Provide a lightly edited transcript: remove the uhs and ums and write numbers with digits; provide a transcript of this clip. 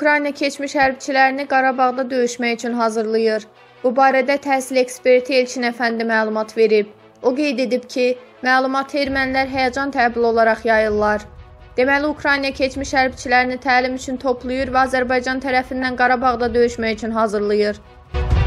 Ukrayna keçmiş hərbçilərini Qarabağda döyüşmək üçün hazırlayır. Bu barədə təhsil eksperti Elçin Əfəndi məlumat verib. O qeyd edib ki, məlumatı ermənilər həyəcan təbil olaraq yayırlar. Deməli, Ukrayna keçmiş hərbçilərini təlim üçün toplayır və Azərbaycan tərəfindən Qarabağda döyüşmək üçün hazırlayır.